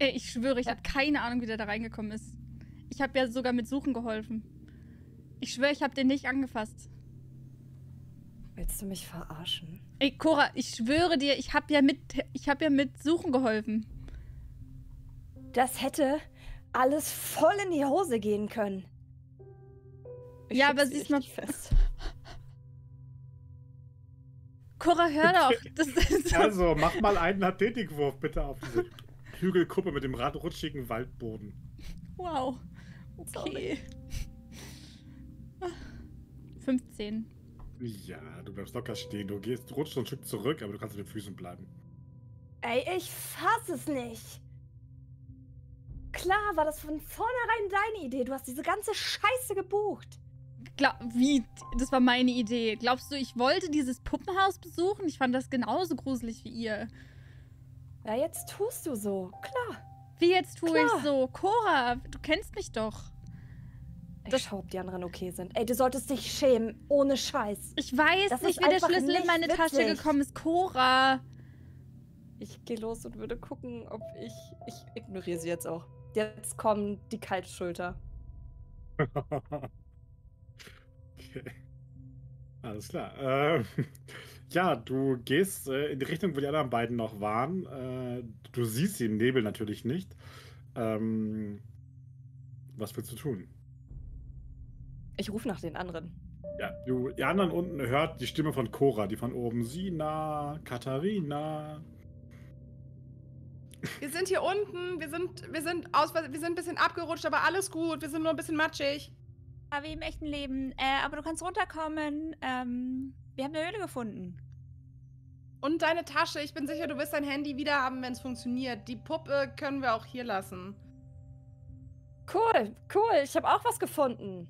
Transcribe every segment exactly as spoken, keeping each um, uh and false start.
Ey, ich schwöre, ich Ja. habe keine Ahnung, wie der da reingekommen ist. Ich habe ja sogar mit Suchen geholfen. Ich schwöre, ich habe den nicht angefasst. Willst du mich verarschen? Ey, Cora, ich schwöre dir, ich habe ja mit, ich habe ja mit Suchen geholfen. Das hätte alles voll in die Hose gehen können. Ich Ja, schieb aber sie siehst mal- richtig fest. Cora, hör doch. Das ist so. Also, mach mal einen Athletikwurf bitte auf diese Hügelkuppe mit dem radrutschigen Waldboden. Wow. Okay. fünfzehn. Ja, du bleibst locker stehen. Du gehst, du rutschst so ein Stück zurück, aber du kannst auf den Füßen bleiben. Ey, ich fass es nicht. Klar war das von vornherein deine Idee. Du hast diese ganze Scheiße gebucht. Glaub, wie? Das war meine Idee. Glaubst du, ich wollte dieses Puppenhaus besuchen? Ich fand das genauso gruselig wie ihr. Ja, jetzt tust du so. Klar. Wie jetzt tue Klar. ich so? Cora, du kennst mich doch. Ich Das- schau, ob die anderen okay sind. Ey, du solltest dich schämen. Ohne Scheiß. Ich weiß Das nicht, ist wie der einfach Schlüssel in nicht meine Tasche witzig. gekommen ist. Cora. Ich gehe los und würde gucken, ob ich... Ich ignoriere sie jetzt auch. Jetzt kommen die Kaltschulter. Okay. Alles klar. Äh, ja, du gehst äh, in die Richtung, wo die anderen beiden noch waren. Äh, du siehst sie im Nebel natürlich nicht. Ähm, was willst du tun? Ich rufe nach den anderen. Ja, du, die anderen unten hört die Stimme von Cora, die von oben. Sina, Katharina. Wir sind hier unten, wir sind, wir sind aus, wir sind ein bisschen abgerutscht, aber alles gut, wir sind nur ein bisschen matschig. Aber wie im echten Leben. Äh, aber du kannst runterkommen. Ähm, wir haben eine Höhle gefunden. Und deine Tasche, ich bin sicher, du wirst dein Handy wieder haben, wenn es funktioniert. Die Puppe können wir auch hier lassen. Cool, cool. Ich habe auch was gefunden.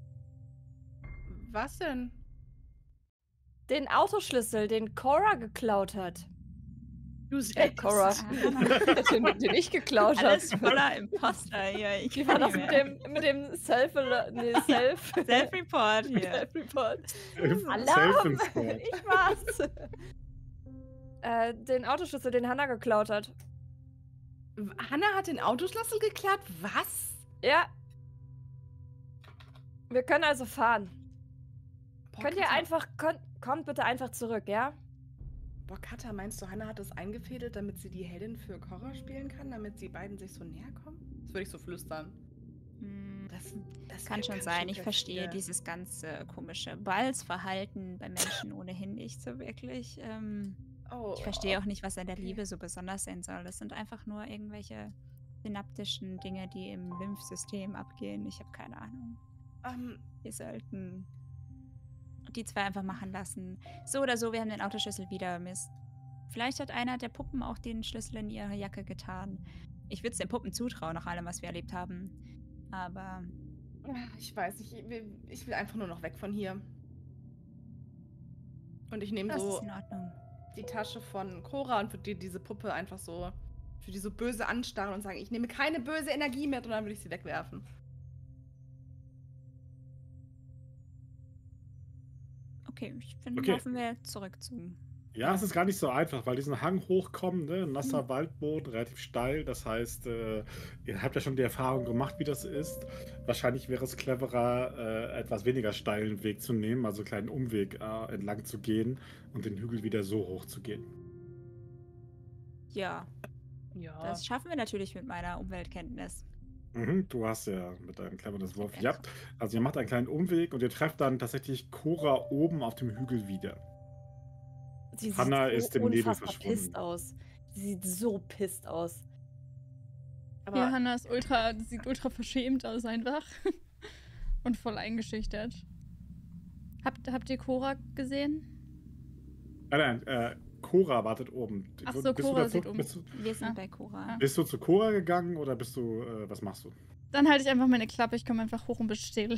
Was denn? Den Autoschlüssel, den Cora geklaut hat. Du Äh, Cora. den, den ich geklaut habe. Alles voller Imposter hier. Ich Wie war kann das nicht mit dem, mit dem Self... Nee, Self... mehr. Self-Report hier. Self-Report. Alarm! Self-Insport. Ich war's. äh, den Autoschlüssel, den Hannah geklaut hat. Hannah hat den Autoschlüssel geklaut? Was? Ja. Wir können also fahren. Boah, Könnt ihr Katha- einfach... Kon kommt bitte einfach zurück, ja? Boah, Katha, meinst du, Hannah hat das eingefädelt, damit sie die Heldin für Cora spielen kann? Damit die beiden sich so näher kommen? Das würde ich so flüstern. Hm, Das, das kann schon sein. Ich verstehe perfide. dieses ganze komische Balzverhalten bei Menschen ohnehin nicht so wirklich. Ähm, Oh, ich verstehe auch nicht, was an der okay. Liebe so besonders sein soll. Das sind einfach nur irgendwelche synaptischen Dinge, die im Lymphsystem abgehen. Ich habe keine Ahnung. Ähm, Wir sollten die zwei einfach machen lassen. So oder so, wir haben den Autoschlüssel wieder. Mist. Vielleicht hat einer der Puppen auch den Schlüssel in ihre Jacke getan. Ich würde es den Puppen zutrauen, nach allem, was wir erlebt haben. Aber ich weiß nicht, ich will, ich will einfach nur noch weg von hier. Und ich nehme das so ist in Ordnung. die Tasche von Cora und würde dir diese Puppe einfach so, für die so böse anstarren und sagen, ich nehme keine böse Energie mit und dann würde ich sie wegwerfen. Okay, ich finde, Okay. laufen wir zurück zu. Ja, es ist gar nicht so einfach, weil diesen Hang hochkommen, ne? Nasser Waldboden, relativ steil. Das heißt, äh, ihr habt ja schon die Erfahrung gemacht, wie das ist. Wahrscheinlich wäre es cleverer, äh, etwas weniger steilen Weg zu nehmen, also einen kleinen Umweg äh, entlang zu gehen und den Hügel wieder so hoch zu gehen. Ja, Ja. das schaffen wir natürlich mit meiner Umweltkenntnis. Mhm, du hast ja mit deinem cleverness Wurf. Ja. Ja, also ihr macht einen kleinen Umweg und ihr trefft dann tatsächlich Cora oben auf dem Hügel wieder. Sie sieht Hannah so ist im Nebel unfassbar verschwunden. pisst aus. Sie sieht so pisst aus. Aber Ja, Hannah ist ultra, das sieht ultra verschämt aus einfach. Und voll eingeschüchtert. Habt, habt ihr Cora gesehen? Nein, nein, äh, Cora wartet oben. Ach Bist so, du Cora dazu- sieht um. Bist du, Wir sind Ah. bei Cora. Ah. bist du zu Cora gegangen oder bist du, äh, was machst du? Dann halte ich einfach meine Klappe, ich komme einfach hoch und bin still.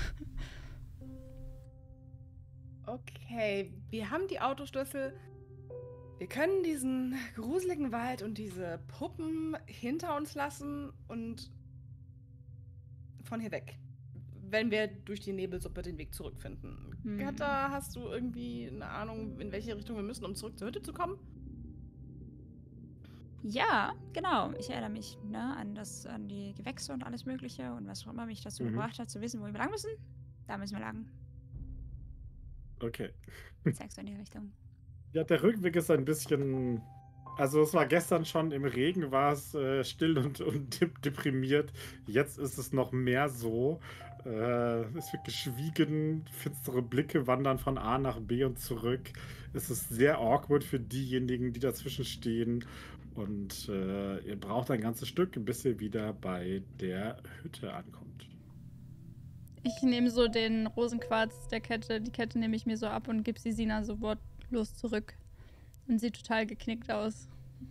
okay, wir haben die Autoschlüssel. Wir können diesen gruseligen Wald und diese Puppen hinter uns lassen und von hier weg. Wenn wir durch die Nebelsuppe den Weg zurückfinden. Hm. Katha, hast du irgendwie eine Ahnung, in welche Richtung wir müssen, um zurück zur Hütte zu kommen? Ja, genau. Ich erinnere mich ne, an, das, an die Gewächse und alles Mögliche und was auch immer mich dazu Mhm. gebracht hat, zu wissen, wo wir lang müssen. Da müssen wir lang. Okay. Zeigst du in die Richtung. Ja, der Rückweg ist ein bisschen. Also, es war gestern schon im Regen, war es äh, still und, und dep- deprimiert. Jetzt ist es noch mehr so. Äh, es wird geschwiegen, finstere Blicke wandern von A nach B und zurück. Es ist sehr awkward für diejenigen, die dazwischen stehen. Und äh, ihr braucht ein ganzes Stück, bis ihr wieder bei der Hütte ankommt. Ich nehme so den Rosenquarz der Kette, die Kette nehme ich mir so ab und gebe sie Sina so wortlos zurück. Und sieht total geknickt aus.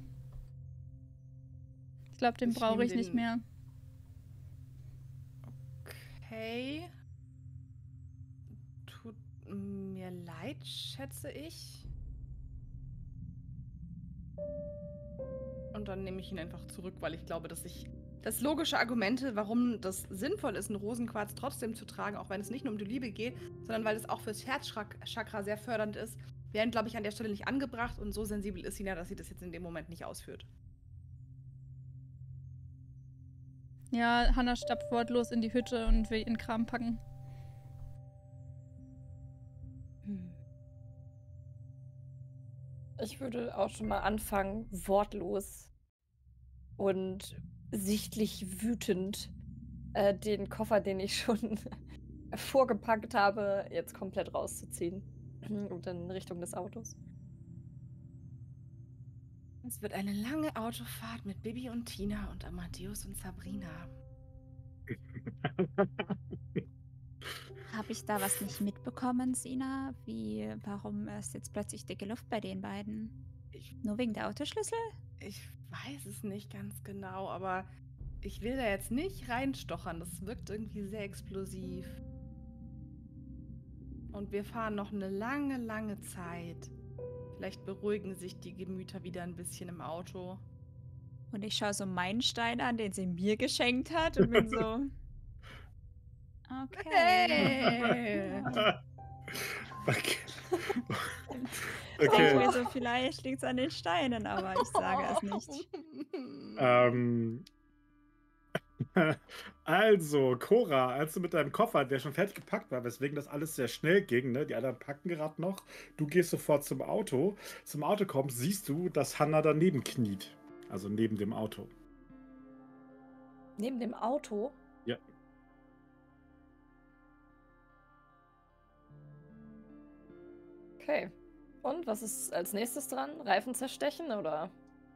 Ich glaube, den Ich brauche nehm ich nicht den- mehr. Okay. Tut mir leid, schätze ich. Und dann nehme ich ihn einfach zurück, weil ich glaube, dass ich das logische Argumente, warum das sinnvoll ist, einen Rosenquarz trotzdem zu tragen, auch wenn es nicht nur um die Liebe geht, sondern weil es auch fürs Herzchakra sehr fördernd ist, wären, glaube ich, an der Stelle nicht angebracht und so sensibel ist Sina, dass sie das jetzt in dem Moment nicht ausführt. Ja, Hannah stapft wortlos in die Hütte und will ihren Kram packen. Hm. Ich würde auch schon mal anfangen, wortlos und sichtlich wütend äh, den Koffer, den ich schon vorgepackt habe, jetzt komplett rauszuziehen und in Richtung des Autos. Es wird eine lange Autofahrt mit Bibi und Tina und Amadeus und Sabrina. Habe ich da was nicht mitbekommen, Sina? Wie, warum ist jetzt plötzlich dicke Luft bei den beiden? Ich, Nur wegen der Autoschlüssel? ich weiß es nicht ganz genau, aber ich will da jetzt nicht reinstochern. Das wirkt irgendwie sehr explosiv. Und wir fahren noch eine lange, lange Zeit. Vielleicht beruhigen sich die Gemüter wieder ein bisschen im Auto. Und ich schaue so meinen Stein an, den sie mir geschenkt hat und bin so. Okay. Hey! Okay. Ich denke Okay. mir so, vielleicht liegt es an den Steinen, aber ich sage es nicht. Ähm, also, Cora, als du mit deinem Koffer, der schon fertig gepackt war, weswegen das alles sehr schnell ging, ne? Die anderen packen gerade noch, du gehst sofort zum Auto. Zum Auto kommst, siehst du, dass Hannah daneben kniet. Also neben dem Auto. Neben dem Auto? Ja. Okay. Und was ist als nächstes dran? Reifen zerstechen oder?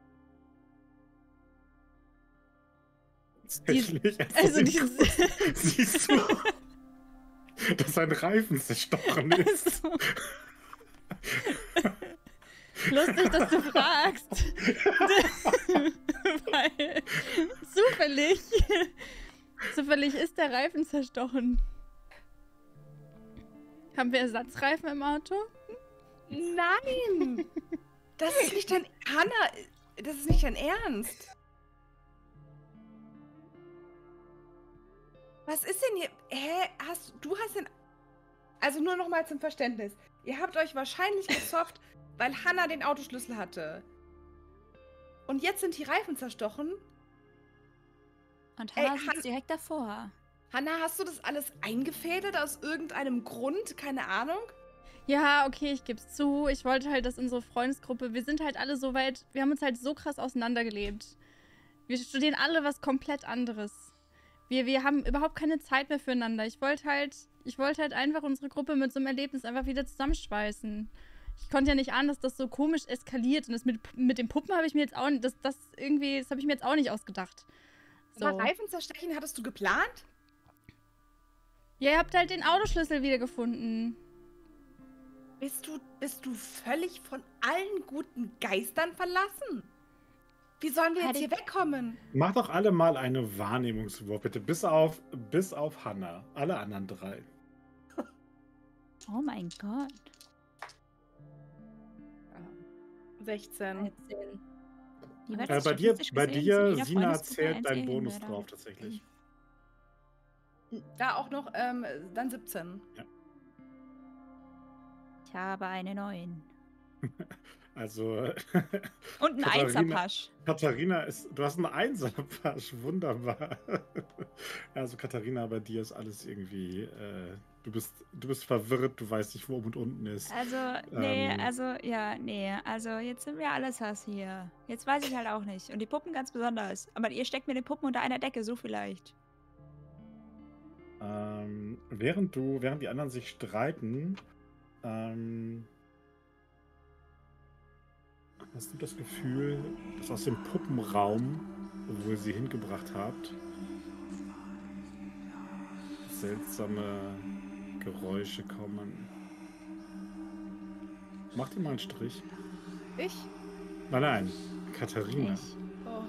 Tatsächlich, Also den dieses. Kuss siehst du, dass ein Reifen zerstochen ist. Also. Lustig, dass du fragst. Weil zufällig, zufällig ist der Reifen zerstochen. Haben wir Ersatzreifen im Auto? Nein! Das ist nicht dein... Hannah, das ist nicht dein Ernst. Was ist denn hier? Hä? Hast, du hast den... Also nur noch mal zum Verständnis. Ihr habt euch wahrscheinlich gezofft, weil Hannah den Autoschlüssel hatte. Und jetzt sind die Reifen zerstochen? Und Ey, Hannah sitzt Han- direkt davor. Hannah, hast du das alles eingefädelt aus irgendeinem Grund? Keine Ahnung? Ja, okay, ich geb's zu. Ich wollte halt, dass unsere Freundesgruppe, wir sind halt alle so weit, wir haben uns halt so krass auseinandergelebt. Wir studieren alle was komplett anderes. Wir, wir haben überhaupt keine Zeit mehr füreinander. Ich wollte halt, ich wollte halt einfach unsere Gruppe mit so einem Erlebnis einfach wieder zusammenschweißen. Ich konnte ja nicht ahnen, dass das so komisch eskaliert. Und das mit, mit den Puppen habe ich mir jetzt auch nicht, das, das irgendwie, das habe ich mir jetzt auch nicht ausgedacht. So. Aber Reifen zerstechen hattest du geplant? Ja, ihr habt halt den Autoschlüssel wiedergefunden. Bist du, bist du völlig von allen guten Geistern verlassen? Wie sollen wir jetzt Hatte- hier wegkommen? Mach doch alle mal eine Wahrnehmungswurf, bitte. Bis auf, bis auf Hannah. Alle anderen drei. Oh mein Gott. sechzehn. dreizehn. Wie war Äh, das bei dir, statistisch bei gesehen? dir Zu jeder Sina, Freundesgruppe zählt ein dein Bonus Serienmörder. drauf tatsächlich. Da auch noch, ähm, dann siebzehn. Ich habe eine neun. Also, Und ein Katharina, Einserpasch. Katharina ist, du hast einen Einserpasch, wunderbar. Also Katharina, bei dir ist alles irgendwie, äh, du bist, du bist verwirrt, du weißt nicht, wo oben und unten ist. Also, nee, Ähm, also, ja, nee. Also, jetzt sind wir alles Hass hier. Jetzt weiß ich halt auch nicht. Und die Puppen ganz besonders. Aber ihr steckt mir die Puppen unter einer Decke, so vielleicht. ähm, während du, während die anderen sich streiten, ähm, hast du das Gefühl, dass aus dem Puppenraum, wo ihr sie hingebracht habt, seltsame Geräusche kommen? Mach dir mal einen Strich. Ich? Nein, nein, Katharina. Ich. Oh.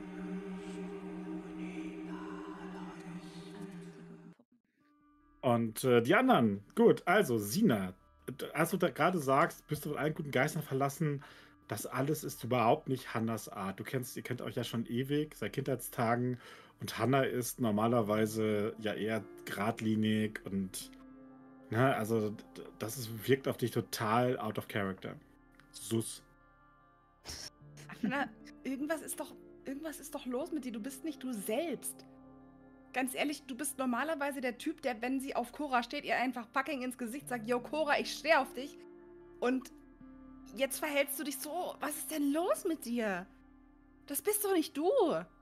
Und äh, die anderen. Gut, also Sina, d- als du da gerade sagst, bist du von allen guten Geistern verlassen, das alles ist überhaupt nicht Hannas Art. Du kennst, ihr kennt euch ja schon ewig, seit Kindheitstagen. Und Hanna ist normalerweise ja eher geradlinig und, ne, also d- das ist, wirkt auf dich total out of character. Sus. Anna, irgendwas ist doch, irgendwas ist doch los mit dir. Du bist nicht du selbst. Ganz ehrlich, du bist normalerweise der Typ, der, wenn sie auf Cora steht, ihr einfach fucking ins Gesicht sagt, yo, Cora, ich stehe auf dich. Und jetzt verhältst du dich so. Was ist denn los mit dir? Das bist doch nicht du.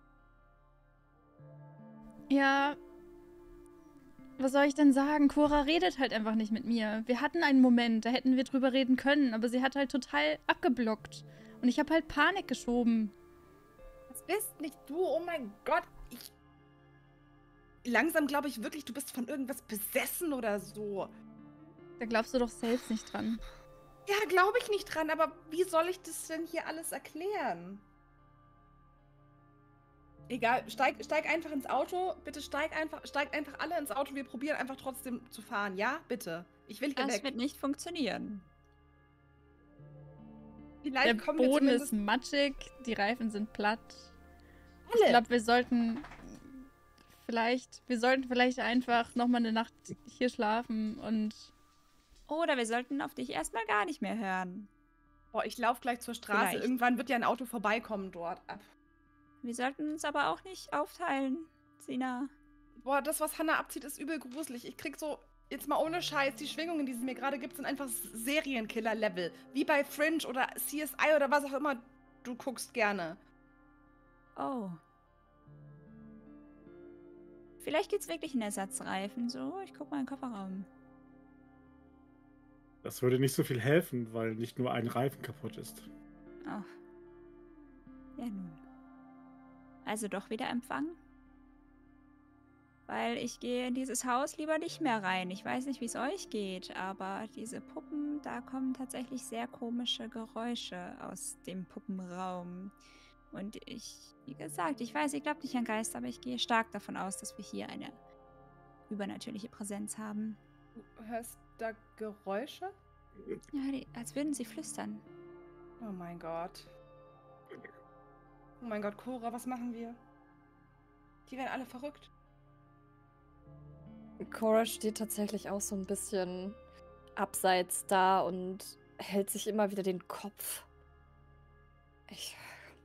Ja, was soll ich denn sagen? Cora redet halt einfach nicht mit mir. Wir hatten einen Moment, da hätten wir drüber reden können, aber sie hat halt total abgeblockt. Und ich habe halt Panik geschoben. Das bist nicht du. Oh mein Gott. Ich. Langsam glaube ich wirklich, du bist von irgendwas besessen oder so. Da glaubst du doch selbst nicht dran. Ja, glaube ich nicht dran, aber wie soll ich das denn hier alles erklären? Egal, steig, steig einfach ins Auto. Bitte steig einfach, steigt einfach alle ins Auto. Wir probieren einfach trotzdem zu fahren. Ja, bitte. Ich will hier Das weg. wird nicht funktionieren. Vielleicht Der kommen wir Boden zumindest ist matschig, die Reifen sind platt. alle. Ich glaube, wir sollten vielleicht, wir sollten vielleicht einfach nochmal eine Nacht hier schlafen und Oder wir sollten auf dich erstmal gar nicht mehr hören. Boah, ich laufe gleich zur Straße. Vielleicht. Irgendwann wird ja ein Auto vorbeikommen dort. Ab. Wir sollten uns aber auch nicht aufteilen, Sina. Boah, das, was Hannah abzieht, ist übel gruselig. Ich krieg so, jetzt mal ohne Scheiß, die Schwingungen, die sie mir gerade gibt, sind einfach Serienkiller-Level. Wie bei Fringe oder C S I oder was auch immer du guckst gerne. Oh. Vielleicht gibt's wirklich einen Ersatzreifen. So, ich guck mal in den Kofferraum. Das würde nicht so viel helfen, weil nicht nur ein Reifen kaputt ist. Ach. Ja nun. Also doch wieder Empfang? Weil ich gehe in dieses Haus lieber nicht mehr rein. Ich weiß nicht, wie es euch geht, aber diese Puppen, da kommen tatsächlich sehr komische Geräusche aus dem Puppenraum. Und ich, wie gesagt, ich weiß, ihr glaubt nicht an Geister, aber ich gehe stark davon aus, dass wir hier eine übernatürliche Präsenz haben. Du hörst da Geräusche? Ja, die, als würden sie flüstern. Oh mein Gott. Oh mein Gott, Cora, was machen wir? Die werden alle verrückt. Cora steht tatsächlich auch so ein bisschen abseits da und hält sich immer wieder den Kopf. Ich.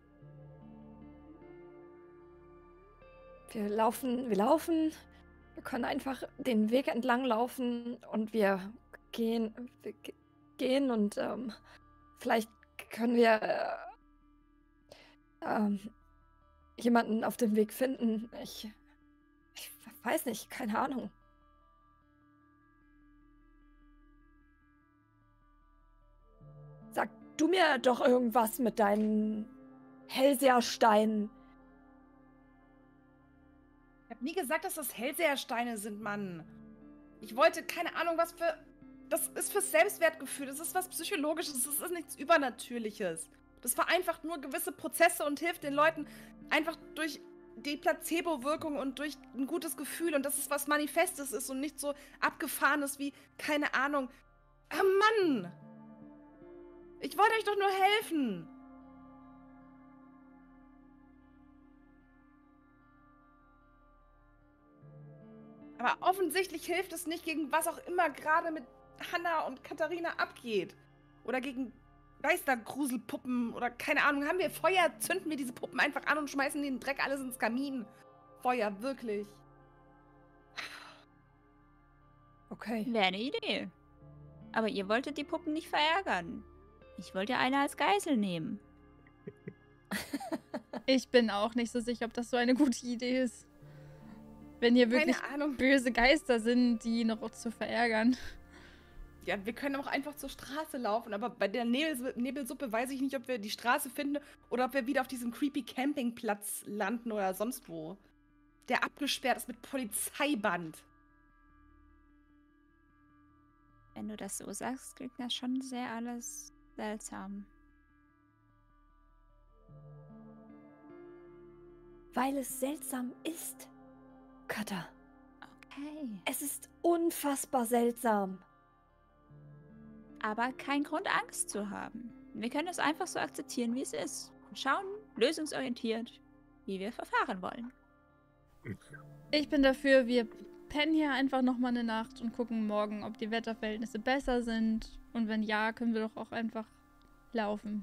Wir laufen, wir laufen. Wir können einfach den Weg entlang laufen und wir gehen, wir ge- gehen und ähm, vielleicht können wir äh, ähm, jemanden auf dem Weg finden. Ich, ich weiß nicht, keine Ahnung. Sag du mir doch irgendwas mit deinen Hellsehersteinen. Ich habe nie gesagt, dass das Hellsehersteine sind, Mann. Ich wollte, keine Ahnung, was für... Das ist fürs Selbstwertgefühl, das ist was Psychologisches, das ist nichts Übernatürliches. Das vereinfacht nur gewisse Prozesse und hilft den Leuten einfach durch die Placebo-Wirkung und durch ein gutes Gefühl. Und dass es was Manifestes ist und nicht so abgefahrenes wie, keine Ahnung... Ah, Mann! Ich wollte euch doch nur helfen! Aber offensichtlich hilft es nicht gegen was auch immer gerade mit Hannah und Katharina abgeht. Oder gegen Geistergruselpuppen oder keine Ahnung. Haben wir Feuer, zünden wir diese Puppen einfach an und schmeißen den Dreck alles ins Kamin. Feuer, wirklich. Okay. Wäre eine Idee. Aber ihr wolltet die Puppen nicht verärgern. Ich wollte eine als Geisel nehmen. Ich bin auch nicht so sicher, ob das so eine gute Idee ist. Wenn hier wirklich Keine Ahnung. böse Geister sind, die noch zu verärgern. Ja, wir können auch einfach zur Straße laufen, aber bei der Nebel Nebelsuppe weiß ich nicht, ob wir die Straße finden oder ob wir wieder auf diesem creepy Campingplatz landen oder sonst wo. Der abgesperrt ist mit Polizeiband. Wenn du das so sagst, klingt das schon sehr alles seltsam. Weil es seltsam ist, Kata. Okay. Es ist unfassbar seltsam. Aber kein Grund, Angst zu haben. Wir können es einfach so akzeptieren, wie es ist. Und schauen, lösungsorientiert, wie wir verfahren wollen. Ich bin dafür, wir pennen hier einfach nochmal eine Nacht und gucken morgen, ob die Wetterverhältnisse besser sind. Und wenn ja, können wir doch auch einfach laufen.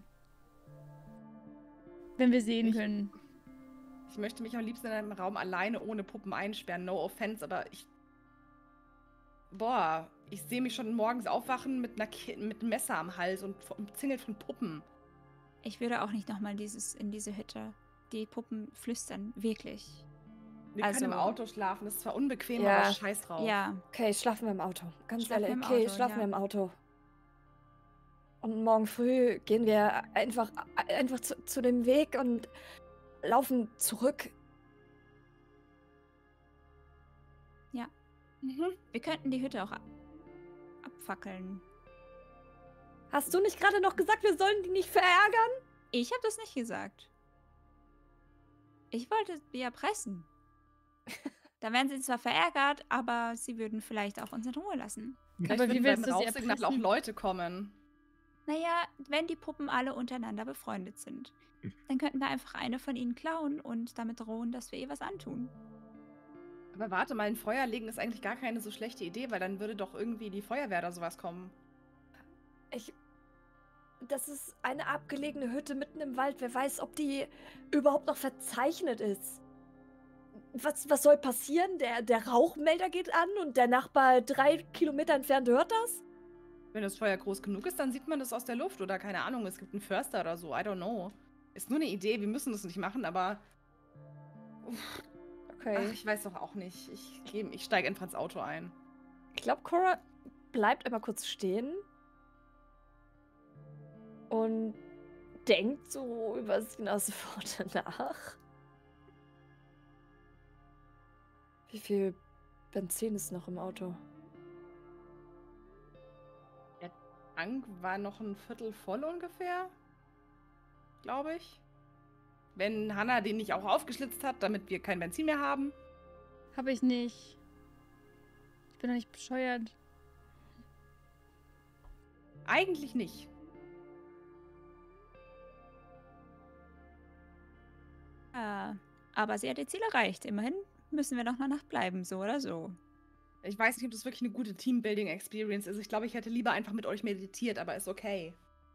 Wenn wir sehen Ich- können. Ich möchte mich am liebsten in einem Raum alleine ohne Puppen einsperren. No offense, aber ich... Boah, ich sehe mich schon morgens aufwachen mit, einer Ki mit einem Messer am Hals und umzingelt von Puppen. Ich würde auch nicht nochmal dieses in diese Hütte. Die Puppen flüstern, wirklich. Wir Also- können im Auto schlafen. Das ist zwar unbequem, Ja. aber scheiß drauf. Ja, Okay, schlafen wir im Auto. Ganz Schlafen wir ehrlich, im okay, Auto, schlafen ja. wir im Auto. Und morgen früh gehen wir einfach, einfach zu, zu dem Weg und laufen zurück. Mhm. wir könnten die Hütte auch ab abfackeln. Hast du nicht gerade noch gesagt, wir sollen die nicht verärgern? Ich habe das nicht gesagt. Ich wollte sie erpressen. Da wären sie zwar verärgert, aber sie würden vielleicht auch uns in Ruhe lassen. Vielleicht Aber wie würden willst beim du sie Rauchsignal auch erpressen? Leute kommen. Naja, wenn die Puppen alle untereinander befreundet sind, dann könnten wir einfach eine von ihnen klauen und damit drohen, dass wir ihr was antun. Aber warte mal, ein Feuer legen ist eigentlich gar keine so schlechte Idee, weil dann würde doch irgendwie die Feuerwehr oder sowas kommen. Ich. Das ist eine abgelegene Hütte mitten im Wald. Wer weiß, ob die überhaupt noch verzeichnet ist. Was, was soll passieren? Der, der Rauchmelder geht an und der Nachbar drei Kilometer entfernt hört das? Wenn das Feuer groß genug ist, dann sieht man das aus der Luft oder keine Ahnung, es gibt einen Förster oder so, I don't know. Ist nur eine Idee, wir müssen das nicht machen, aber... Uff, Okay. ach, ich weiß doch auch nicht. Ich, geh- ich steige einfach ins Auto ein. Ich glaube, Cora bleibt einmal kurz stehen und denkt so über das Worte nach. Wie viel Benzin ist noch im Auto? Der Tank war noch ein Viertel voll ungefähr, glaube ich. Wenn Hannah den nicht auch aufgeschlitzt hat, damit wir kein Benzin mehr haben. Habe ich nicht. Ich bin doch nicht bescheuert. Eigentlich nicht. Ja, aber sie hat ihr Ziel erreicht. Immerhin müssen wir noch eine Nacht bleiben, so oder so. Ich weiß nicht, ob das wirklich eine gute Teambuilding-Experience ist. Ich glaube, ich hätte lieber einfach mit euch meditiert, aber ist okay.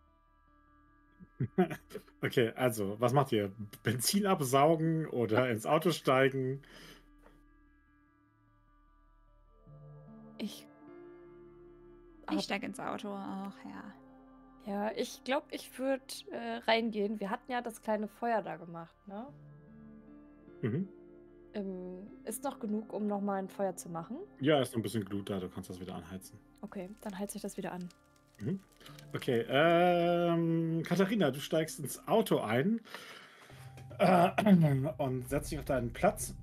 Okay, also, was macht ihr? Benzin absaugen oder ins Auto steigen? Ich. Ich steige ins Auto. Ach ja. Ja, ich glaube, ich würde äh, reingehen. Wir hatten ja das kleine Feuer da gemacht, ne? Mhm. Ähm, ist noch genug, um nochmal ein Feuer zu machen? Ja, ist noch ein bisschen Glut da, du kannst das wieder anheizen. Okay, dann heizt sich das wieder an. Mhm. Okay, ähm, Katharina, du steigst ins Auto ein äh, und setzt dich auf deinen Platz.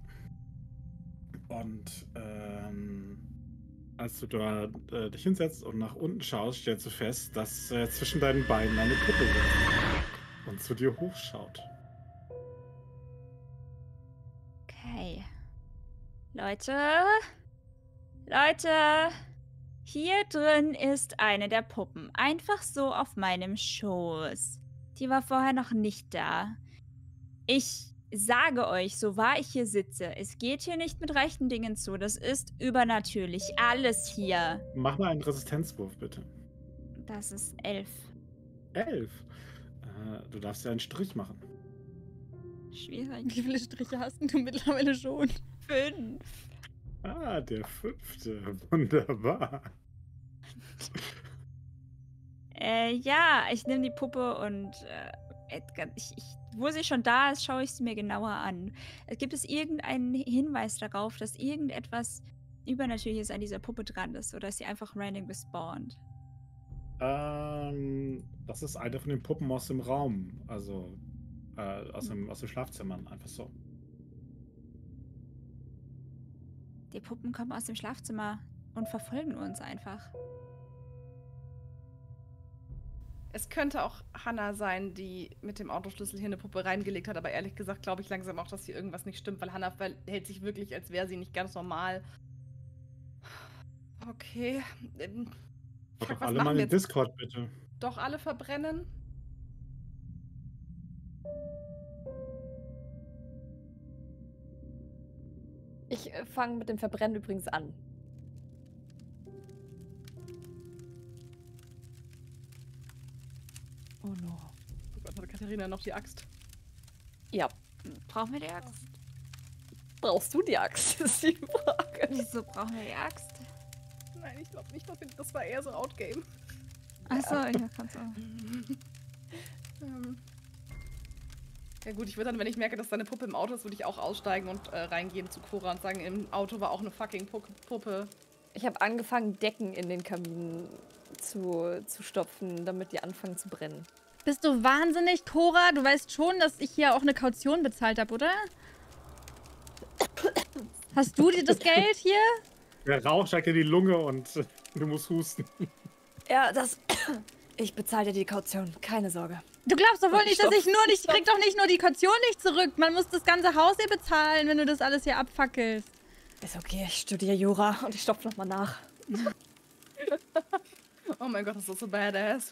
Und ähm, als du da äh, dich hinsetzt und nach unten schaust, stellst du fest, dass äh, zwischen deinen Beinen eine Puppe sitzt und zu dir hochschaut. Okay. Leute. Leute. Hier drin ist eine der Puppen. Einfach so auf meinem Schoß. Die war vorher noch nicht da. Ich sage euch, so wahr ich hier sitze, es geht hier nicht mit rechten Dingen zu. Das ist übernatürlich. Alles hier. Mach mal einen Resistenzwurf, bitte. Das ist elf. Elf. Äh, du darfst ja einen Strich machen. Schwierig. Wie viele Striche hast denn du mittlerweile schon? Fünf. Ah, der fünfte. Wunderbar. Äh, ja, ich nehme die Puppe und äh, Edgar, ich, ich, wo sie schon da ist, schaue ich sie mir genauer an. Äh, Gibt es irgendeinen Hinweis darauf, dass irgendetwas Übernatürliches an dieser Puppe dran ist oder ist sie einfach random gespawnt? Ähm, das ist eine von den Puppen aus dem Raum. Also äh, aus, dem, aus dem Schlafzimmern. Einfach so. Die Puppen kommen aus dem Schlafzimmer und verfolgen uns einfach. Es könnte auch Hannah sein, die mit dem Autoschlüssel hier eine Puppe reingelegt hat, aber ehrlich gesagt glaube ich langsam auch, dass hier irgendwas nicht stimmt, weil Hannah verhält sich wirklich, als wäre sie nicht ganz normal. Okay. Ähm, Mach fuck, doch was alle machen mal wir in den jetzt? Discord, bitte. Doch alle verbrennen? Ich äh, fange mit dem Verbrennen übrigens an. Oh no. Oh Gott, hat Katharina noch die Axt? Ja. Brauchen wir die Axt? Brauchst du die Axt? Das ist die Frage. Wieso brauchen wir die Axt? Nein, ich glaube nicht, das war eher so Outgame. Achso, ja, kannst du. ähm. Ja gut, ich würde dann, wenn ich merke, dass da eine Puppe im Auto ist, würde ich auch aussteigen und äh, reingehen zu Cora und sagen, im Auto war auch eine fucking Pu Puppe. Ich habe angefangen, Decken in den Kamin zu, zu stopfen, damit die anfangen zu brennen. Bist du wahnsinnig, Cora? Du weißt schon, dass ich hier auch eine Kaution bezahlt habe, oder? Hast du dir das Geld hier? Der Rauch steigt in die Lunge und äh, du musst husten. Ja, das... Ich bezahle dir die Kaution, keine Sorge. Du glaubst doch wohl nicht, dass ich nur nicht... Ich Stopp. krieg doch nicht nur die Kaution nicht zurück. Man muss das ganze Haus hier bezahlen, wenn du das alles hier abfackelst. Ist okay, ich studiere Jura und ich stopfe nochmal nach. Oh mein Gott, das ist so badass.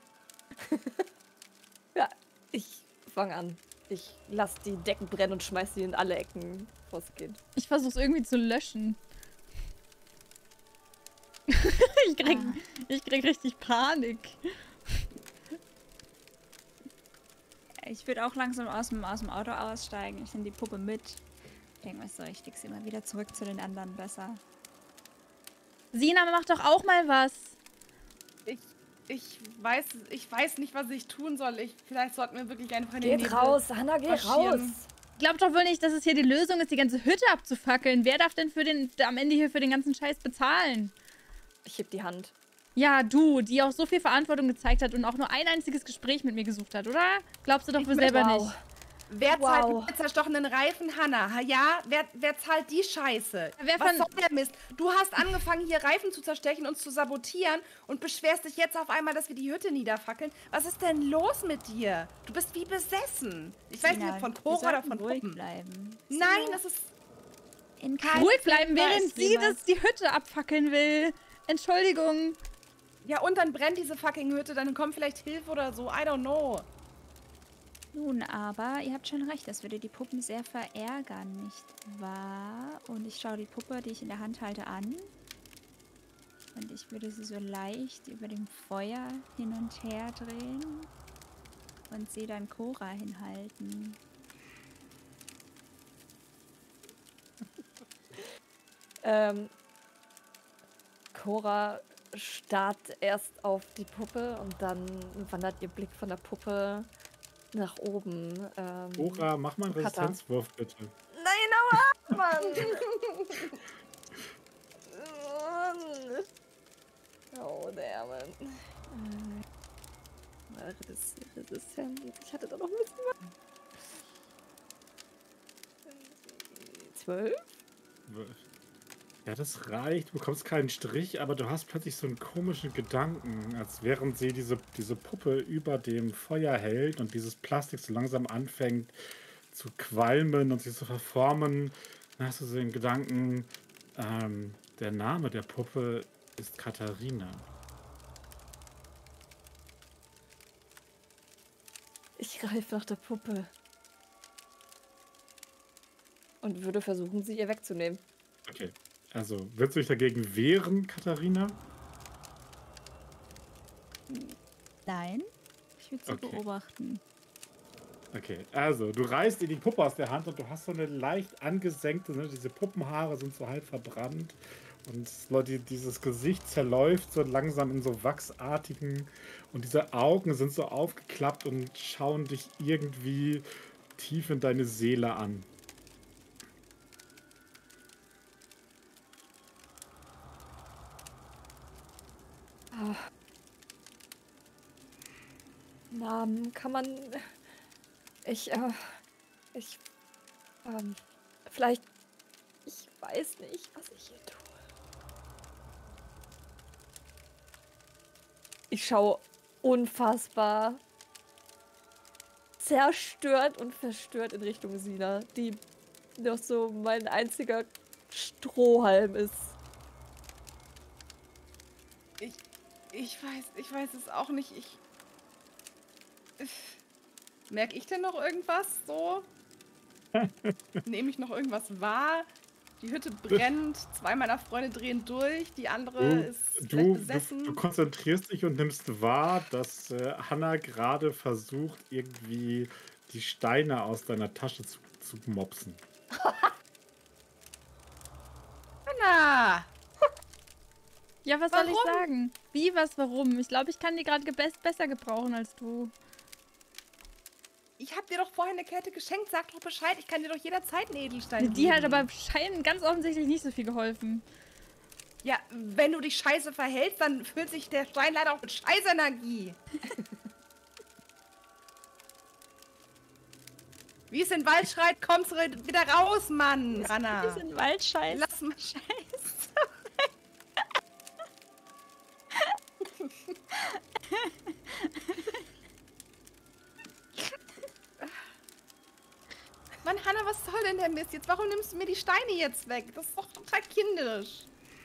Ja, ich fange an. Ich lass die Decken brennen und schmeiß sie in alle Ecken, wo es geht. Ich versuch's irgendwie zu löschen. ich, krieg, Ah. ich krieg richtig Panik. Ich würde auch langsam aus dem, aus dem Auto aussteigen. Ich nehme die Puppe mit. Ich denke mal so, ich leg sie mal wieder zurück zu den anderen besser. Sina, mach doch auch mal was. Ich, ich, weiß, ich weiß nicht, was ich tun soll. Ich, vielleicht sollten wir wirklich einfach in den Geht Nebel raus, Hannah, geh raus! marschieren. Glaubt doch wohl nicht, dass es hier die Lösung ist, die ganze Hütte abzufackeln. Wer darf denn für den, am Ende hier für den ganzen Scheiß bezahlen? Ich heb die Hand. Ja, du, die auch so viel Verantwortung gezeigt hat und auch nur ein einziges Gespräch mit mir gesucht hat, oder? Glaubst du doch wohl selber Wow. nicht. Wer Wow. zahlt mit zerstochenen Reifen, Hannah? Ha, ja? Wer, wer zahlt die Scheiße? Wer Was von- soll der Mist? Du hast angefangen, hier Reifen zu zerstechen und zu sabotieren und beschwerst dich jetzt auf einmal, dass wir die Hütte niederfackeln. Was ist denn los mit dir? Du bist wie besessen. Ich weiß nicht, Sina, ob von wir Cora oder sollten von ruhig Puppen. bleiben. Nein, Sina, das ist... in keinem Ruhig bleiben, Film war während es sie jemals- das die Hütte abfackeln will. Entschuldigung. Ja, und dann brennt diese fucking Hütte, dann kommt vielleicht Hilfe oder so. I don't know. Nun aber, ihr habt schon recht, das würde die Puppen sehr verärgern, nicht wahr? Und ich schaue die Puppe, die ich in der Hand halte, an. Und ich würde sie so leicht über dem Feuer hin und her drehen und sie dann Cora hinhalten. Ähm, Cora starrt erst auf die Puppe und dann wandert ihr Blick von der Puppe nach oben. Ähm, Cora, mach mal einen Kata. Resistenzwurf, bitte. Nein, aber Mann! Oh, der Mann. Äh, Resist Resistenz. Ich hatte da noch ein bisschen was. Zwölf? Ja, das reicht. Du bekommst keinen Strich, aber du hast plötzlich so einen komischen Gedanken, als während sie diese, diese Puppe über dem Feuer hält und dieses Plastik so langsam anfängt zu qualmen und sich zu verformen. Dann hast du so den Gedanken, ähm, der Name der Puppe ist Katharina. Ich greife nach der Puppe. Und würde versuchen, sie ihr wegzunehmen. Okay. Also, willst du dich dagegen wehren, Katharina? Nein. Ich würde sie Okay. beobachten. Okay, also du reißt ihr die Puppe aus der Hand und du hast so eine leicht angesenkte, ne, diese Puppenhaare sind so halb verbrannt und Leute, dieses Gesicht zerläuft so langsam in so wachsartigen und diese Augen sind so aufgeklappt und schauen dich irgendwie tief in deine Seele an. Ah. Namen kann man. Ich, äh. Ich. Ähm. Vielleicht. Ich weiß nicht, was ich hier tue. Ich schaue unfassbar zerstört und verstört in Richtung Sina, die noch so mein einziger Strohhalm ist. Ich, ich weiß, ich weiß es auch nicht. Ich. Merke ich denn noch irgendwas so? Nehme ich noch irgendwas wahr? Die Hütte brennt, zwei meiner Freunde drehen durch, die andere Du, ist vielleicht du, du, besessen. du konzentrierst dich und nimmst wahr, dass äh, Hannah gerade versucht, irgendwie die Steine aus deiner Tasche zu, zu mopsen. Hannah! Ja, was soll ich Warum? sagen? Wie, was, warum? Ich glaube, ich kann die gerade ge besser gebrauchen als du. Ich hab dir doch vorhin eine Kette geschenkt, sag doch Bescheid, ich kann dir doch jederzeit einen Edelstein Die hat geben. aber scheinen ganz offensichtlich nicht so viel geholfen. Ja, wenn du dich scheiße verhältst, dann füllt sich der Stein leider auch mit Scheißenergie. Wie es in den Wald schreit, kommst du wieder raus, Mann, Wir Anna. sind Waldscheiß. Lass mal Scheiß. Mann, Hannah, was soll denn der Mist jetzt? Warum nimmst du mir die Steine jetzt weg? Das ist doch total kindisch.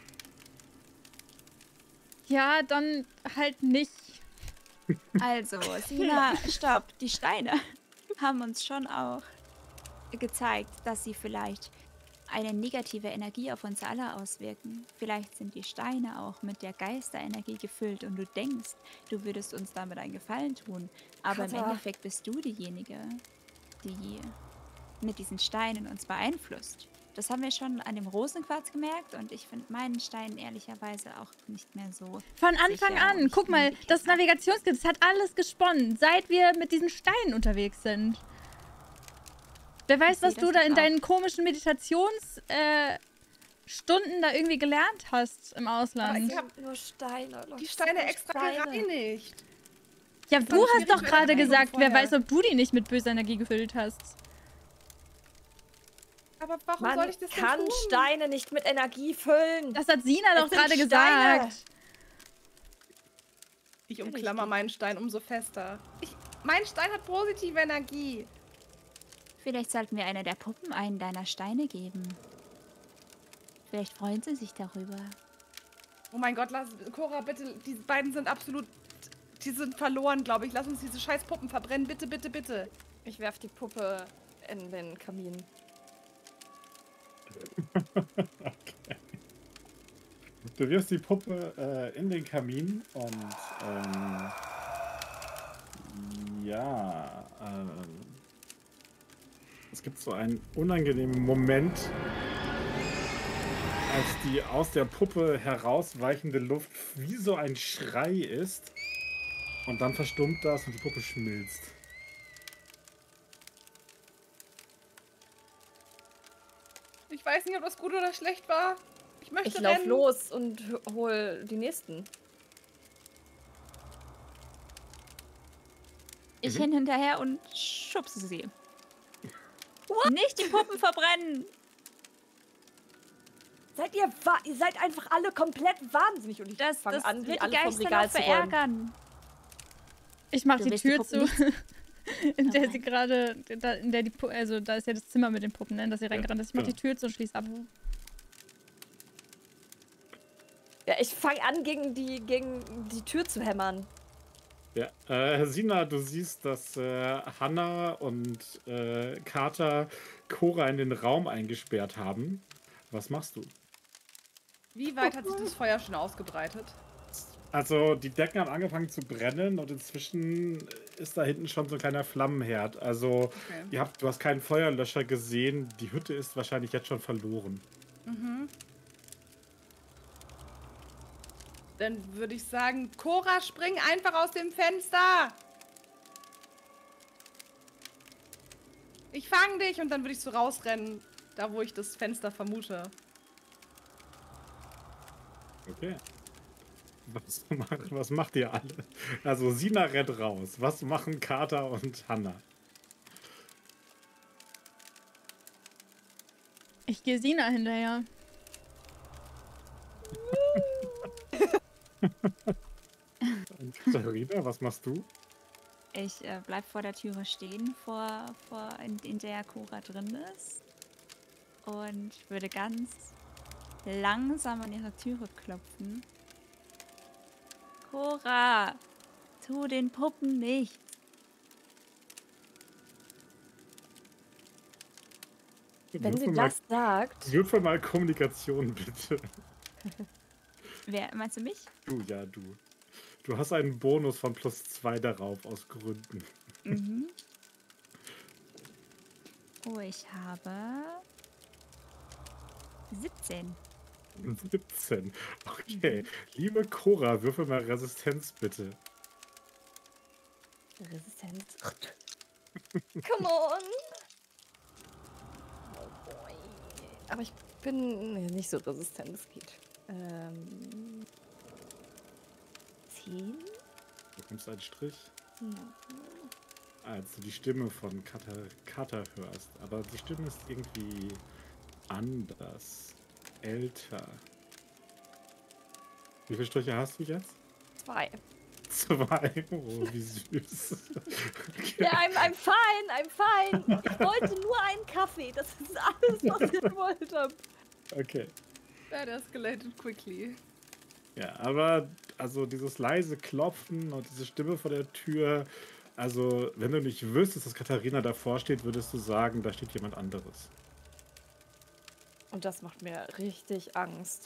Ja, dann halt nicht. Also, Sina, stopp. Die Steine haben uns schon auch gezeigt, dass sie vielleicht eine negative Energie auf uns alle auswirken. Vielleicht sind die Steine auch mit der Geisterenergie gefüllt und du denkst, du würdest uns damit einen Gefallen tun. Aber im Katha. Endeffekt bist du diejenige, die mit diesen Steinen uns beeinflusst. Das haben wir schon an dem Rosenquarz gemerkt und ich finde meinen Stein ehrlicherweise auch nicht mehr so. Von Anfang Sicher, an. ich Guck mal, liebe das Kinder. Navigationskit, das hat alles gesponnen, seit wir mit diesen Steinen unterwegs sind. Wer weiß, sehe was du das da jetzt in auch. deinen komischen Meditationsstunden äh, Stunden da irgendwie gelernt hast im Aber Ausland. ich hab Nur Steine. Leute, die Steine nur extra Steine. gereinigt. Ja, das du war hast schwierig doch mit gerade der Reinigung gesagt, wer vorher. weiß, ob du die nicht mit böser Energie gefüllt hast. Aber warum Man soll ich das denn kann tun? Steine nicht mit Energie füllen. Das hat Sina Es doch sind gerade Steine. gesagt. Ich umklammer meinen Stein umso fester. Ich, mein Stein hat positive Energie. Vielleicht sollten wir einer der Puppen einen deiner Steine geben. Vielleicht freuen sie sich darüber. Oh mein Gott, lass, Cora, bitte, die beiden sind absolut, die sind verloren, glaube ich. Lass uns diese scheiß Puppen verbrennen, bitte, bitte, bitte. Ich werf die Puppe in den Kamin. Okay. Du wirfst die Puppe äh, in den Kamin und ähm, ja, ähm, es gibt so einen unangenehmen Moment, als die aus der Puppe herausweichende Luft wie so ein Schrei ist und dann verstummt das und die Puppe schmilzt. Ich weiß nicht, ob das gut oder schlecht war. Ich möchte Ich lauf rennen. los und h- hol die nächsten. Ich Mhm. renn hinterher und schubse sie. Nicht die Puppen verbrennen! Seid ihr wa ihr seid einfach alle komplett wahnsinnig und ich Das, fange das an, die wird die alle vom Geister Regal noch zu räumen. verärgern. Ich mach Du die willst die Tür Puppen zu, in der Okay. sie gerade, da, in der die, Pu- also da ist ja das Zimmer mit den Puppen, ne, dass sie reingerannt ist. Ich mach genau. die Tür zu und schließ ab. Ja, ich fange an, gegen die, gegen die Tür zu hämmern. Ja, äh, Sina, du siehst, dass äh, Hannah und äh, Carter Cora in den Raum eingesperrt haben. Was machst du? Wie weit hat sich das Feuer schon ausgebreitet? Also, die Decken haben angefangen zu brennen und inzwischen ist da hinten schon so ein kleiner Flammenherd. Also, Okay. ihr habt, du hast keinen Feuerlöscher gesehen. Die Hütte ist wahrscheinlich jetzt schon verloren. Mhm. Dann würde ich sagen, Cora, spring einfach aus dem Fenster. Ich fang dich und dann würde ich so rausrennen, da wo ich das Fenster vermute. Okay. Was, macht, was macht ihr alle? Also, Sina rennt raus. Was machen Carter und Hannah? Ich gehe Sina hinterher. Und Katharina, was machst du? Ich äh, bleib vor der Türe stehen, vor, vor in, in der Cora drin ist. Und würde ganz langsam an ihre Türe klopfen. Cora, tu den Puppen nichts. Wenn sie Würfel mal, das sagt, würfel mal Kommunikation, bitte. Wer, meinst du mich? Du, ja, du. Du hast einen Bonus von plus zwei darauf, aus Gründen. Mhm. Oh, ich habe siebzehn. siebzehn. Okay. Liebe Cora, würfel mal Resistenz, bitte. Resistenz. Come on! Oh boy. Aber ich bin nee, nicht so resistent, es geht. Ähm. zehn? Du bekommst einen Strich, Ja. als du die Stimme von Kata, Kata hörst. Aber die Stimme ist irgendwie anders, älter. Wie viele Striche hast du jetzt? Zwei. Zwei. Oh, wie süß. Okay. Ja, I'm, I'm fine, I'm fine. Ich wollte nur einen Kaffee. Das ist alles, was ich wollte. Okay. That escalated quickly. Ja, aber also dieses leise Klopfen und diese Stimme vor der Tür, also wenn du nicht wüsstest, dass Katharina davor steht, würdest du sagen, da steht jemand anderes. Und das macht mir richtig Angst.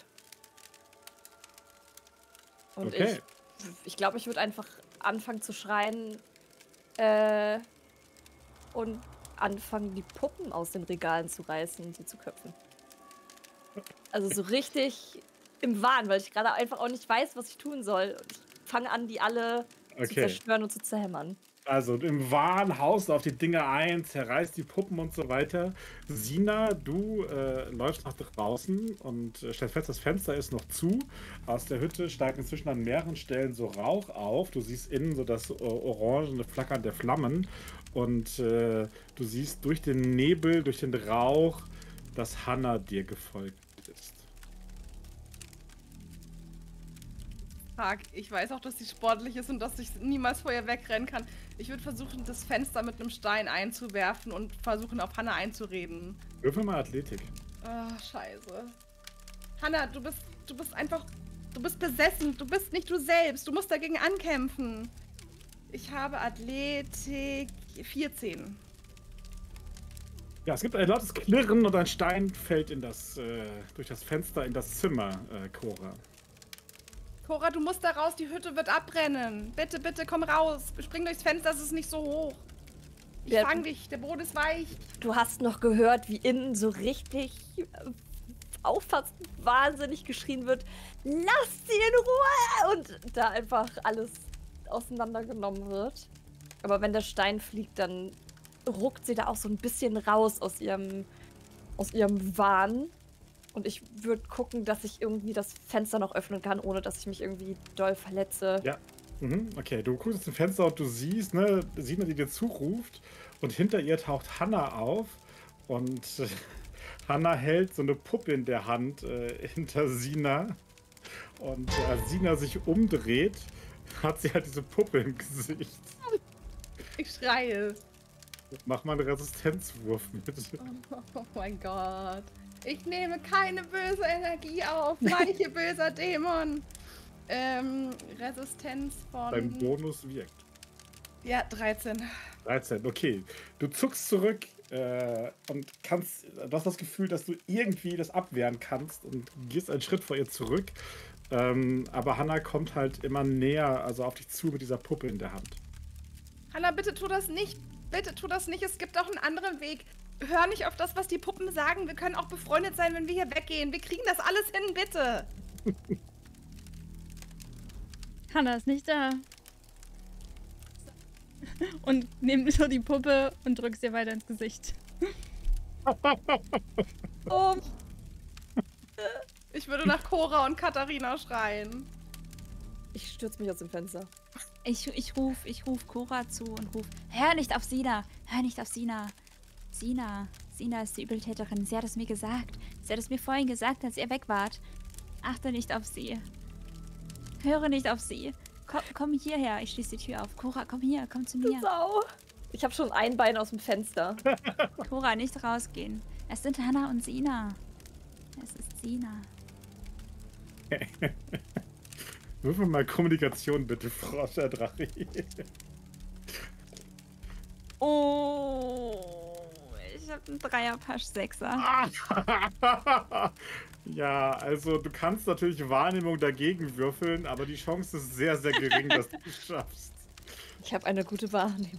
Und Okay. ich, ich glaube, ich würde einfach anfangen zu schreien äh, und anfangen, die Puppen aus den Regalen zu reißen und sie zu köpfen. Also so richtig im Wahn, weil ich gerade einfach auch nicht weiß, was ich tun soll. Und ich fange an, die alle zu Okay. zerstören und zu zerhämmern. Also im Wahn haust du auf die Dinge ein, zerreißt die Puppen und so weiter. Sina, du äh, läufst nach draußen und äh, stellst fest, das Fenster ist noch zu. Aus der Hütte steigt inzwischen an mehreren Stellen so Rauch auf. Du siehst innen so das äh, orangene Flackern der Flammen. Und äh, du siehst durch den Nebel, durch den Rauch, dass Hannah dir gefolgt ist. Fuck, ich weiß auch, dass sie sportlich ist und dass ich niemals vor ihr wegrennen kann. Ich würde versuchen, das Fenster mit einem Stein einzuwerfen und versuchen, auf Hannah einzureden. Würfel mal Athletik. Ah, scheiße. Hannah, du bist, du bist einfach, du bist besessen. Du bist nicht du selbst. Du musst dagegen ankämpfen. Ich habe Athletik vierzehn. Ja, es gibt ein lautes Klirren und ein Stein fällt in das, äh, durch das Fenster in das Zimmer, äh, Cora. Cora, du musst da raus, die Hütte wird abbrennen. Bitte, bitte, komm raus. Spring durchs Fenster, es ist nicht so hoch. Ich Ja. fang dich, der Boden ist weich. Du hast noch gehört, wie innen so richtig äh, auffassend wahnsinnig geschrien wird. Lass sie in Ruhe! Und da einfach alles auseinandergenommen wird. Aber wenn der Stein fliegt, dann ruckt sie da auch so ein bisschen raus aus ihrem, aus ihrem Wahn. Und ich würde gucken, dass ich irgendwie das Fenster noch öffnen kann, ohne dass ich mich irgendwie doll verletze. Ja. Mhm, okay, du guckst aus dem Fenster und du siehst, ne, Sina, die dir zuruft. Und hinter ihr taucht Hannah auf. Und äh, Hannah hält so eine Puppe in der Hand äh, hinter Sina. Und äh, als Sina sich umdreht, hat sie halt diese Puppe im Gesicht. Ich schreie. Mach mal einen Resistenzwurf bitte. Oh, oh mein Gott. Ich nehme keine böse Energie auf. Weiche böser Dämon. Ähm, Resistenz von... Dein Bonus wirkt. Ja, dreizehn. dreizehn, okay. Du zuckst zurück äh, und kannst, du hast das Gefühl, dass du irgendwie das abwehren kannst und gehst einen Schritt vor ihr zurück. Ähm, aber Hannah kommt halt immer näher, also auf dich zu mit dieser Puppe in der Hand. Hanna, bitte tu das nicht. Bitte tu das nicht. Es gibt auch einen anderen Weg. Hör nicht auf das, was die Puppen sagen. Wir können auch befreundet sein, wenn wir hier weggehen. Wir kriegen das alles hin, bitte. Hanna ist nicht da. Und nehmt so die Puppe und drückt sie weiter ins Gesicht. Oh. Ich würde nach Cora und Katharina schreien. Ich stürze mich aus dem Fenster. Ich, ich ruf, ich ruf Cora zu und ruf, hör nicht auf Sina, hör nicht auf Sina. Sina, Sina ist die Übeltäterin, sie hat es mir gesagt. Sie hat es mir vorhin gesagt, als ihr weg wart. Achte nicht auf sie. Höre nicht auf sie. Komm, komm hierher, ich schließe die Tür auf. Cora, komm hier, komm zu mir. Sau. Ich habe schon ein Bein aus dem Fenster. Cora, nicht rausgehen. Es sind Hanna und Sina. Es ist Sina. Würfel mal Kommunikation bitte, Frau Drache. Oh, ich habe einen Dreierpasch Sechser. Ja, also du kannst natürlich Wahrnehmung dagegen würfeln, aber die Chance ist sehr, sehr gering, dass du es schaffst. Ich habe eine gute Wahrnehmung.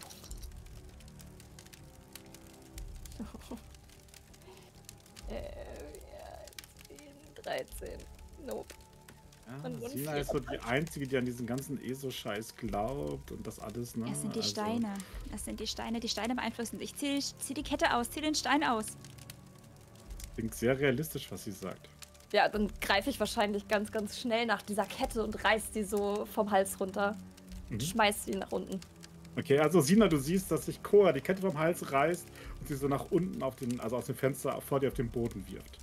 äh, ja, zehn, dreizehn. Nope. Ja, Sina ist so die Einzige, die an diesen ganzen E S O-Scheiß glaubt und das alles, ne? Es sind die also, Steine. Das sind die Steine, die Steine beeinflussen. Ich zieh, zieh die Kette aus, zieh den Stein aus. Klingt sehr realistisch, was sie sagt. Ja, dann greife ich wahrscheinlich ganz, ganz schnell nach dieser Kette und reiß die so vom Hals runter. Und Mhm. schmeiß sie nach unten. Okay, also Sina, du siehst, dass sich Cora die Kette vom Hals reißt und sie so nach unten auf den, also aus dem Fenster vor dir auf den Boden wirft.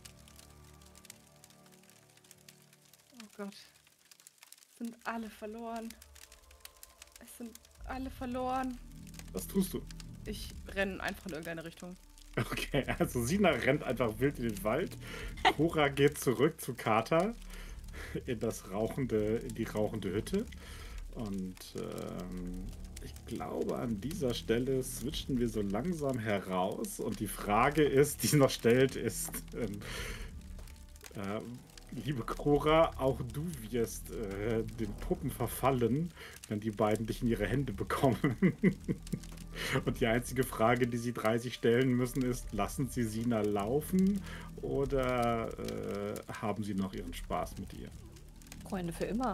Oh Gott. Es sind alle verloren. Es sind alle verloren. Was tust du? Ich renne einfach in irgendeine Richtung. Okay, also Sina rennt einfach wild in den Wald. Cora geht zurück zu Kata in das rauchende, in die rauchende Hütte. Und ähm, ich glaube, an dieser Stelle switchen wir so langsam heraus. Und die Frage ist, die sie noch stellt, ist, ähm, äh, liebe Cora, auch du wirst äh, den Puppen verfallen, wenn die beiden dich in ihre Hände bekommen. Und die einzige Frage, die sie dreißig stellen müssen, ist, lassen sie Sina laufen oder äh, haben sie noch ihren Spaß mit ihr? Freunde für immer.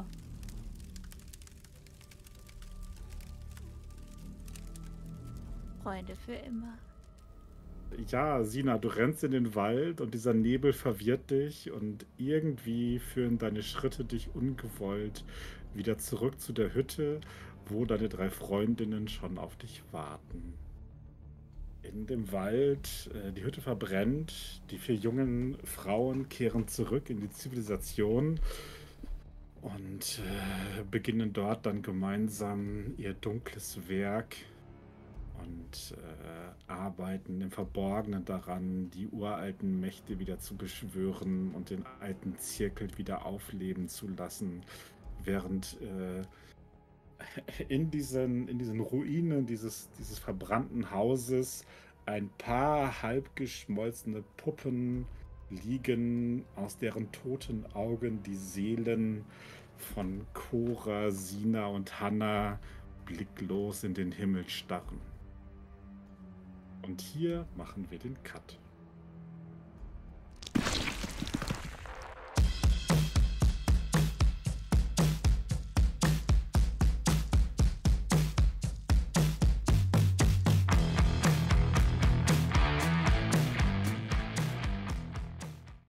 Freunde für immer. Ja, Sina, du rennst in den Wald und dieser Nebel verwirrt dich und irgendwie führen deine Schritte dich ungewollt wieder zurück zu der Hütte, wo deine drei Freundinnen schon auf dich warten. In dem Wald, äh, die Hütte verbrennt, die vier jungen Frauen kehren zurück in die Zivilisation und äh, beginnen dort dann gemeinsam ihr dunkles Werk und äh, arbeiten im Verborgenen daran, die uralten Mächte wieder zu beschwören und den alten Zirkel wieder aufleben zu lassen, während äh, in diesen, in diesen Ruinen dieses, dieses verbrannten Hauses ein paar halbgeschmolzene Puppen liegen, aus deren toten Augen die Seelen von Cora, Sina und Hanna blicklos in den Himmel starren. Und hier machen wir den Cut.